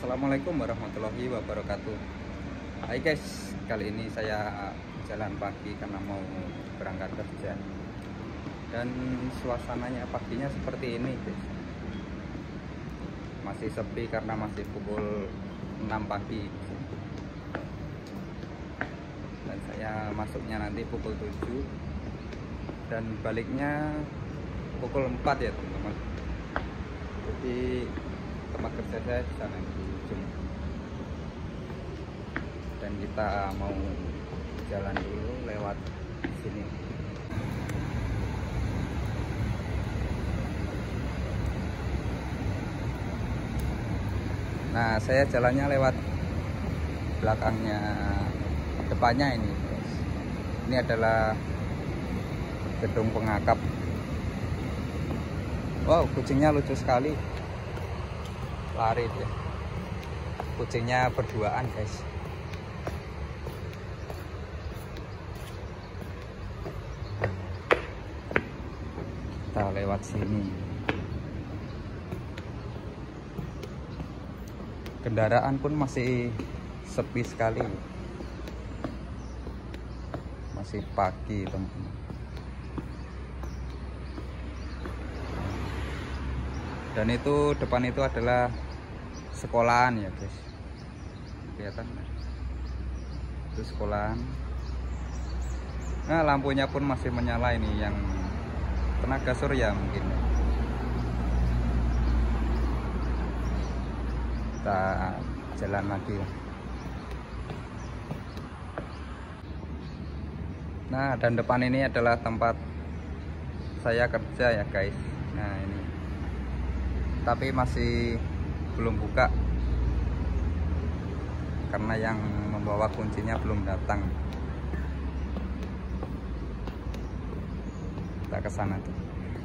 Assalamualaikum warahmatullahi wabarakatuh. Hai guys, kali ini saya jalan pagi karena mau berangkat kerja. Dan suasananya paginya seperti ini guys. Masih sepi karena masih pukul 6 pagi. Dan saya masuknya nanti pukul 7 dan baliknya pukul 4 ya teman-teman. Jadi tempat kerja saya di sana di ujung. Dan kita mau jalan dulu lewat sini. Nah, saya jalannya lewat belakangnya, depannya ini guys. Ini adalah gedung pengakap. Wow, kucingnya lucu sekali. Lari dia. Kucingnya berduaan guys. Kita lewat sini. Kendaraan pun masih sepi sekali. Masih pagi teman-teman. Dan itu depan itu adalah sekolahan ya guys, kelihatan itu sekolahan. Nah, lampunya pun masih menyala, ini yang tenaga surya mungkin. Kita jalan lagi. Nah, dan depan ini adalah tempat saya kerja ya guys. Nah ini, tapi masih belum buka karena yang membawa kuncinya belum datang. Kita ke sana tuh.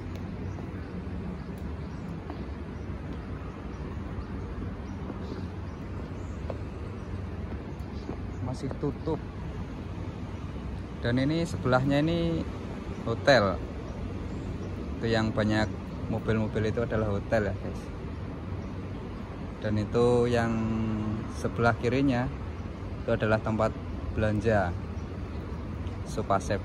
Masih tutup. Dan ini sebelahnya ini hotel. Itu yang banyak mobil-mobil itu adalah hotel ya guys. Dan itu yang sebelah kirinya itu adalah tempat belanja Supasep.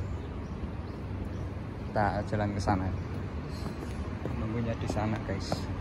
Kita jalan ke sana. Nunggunya di sana guys.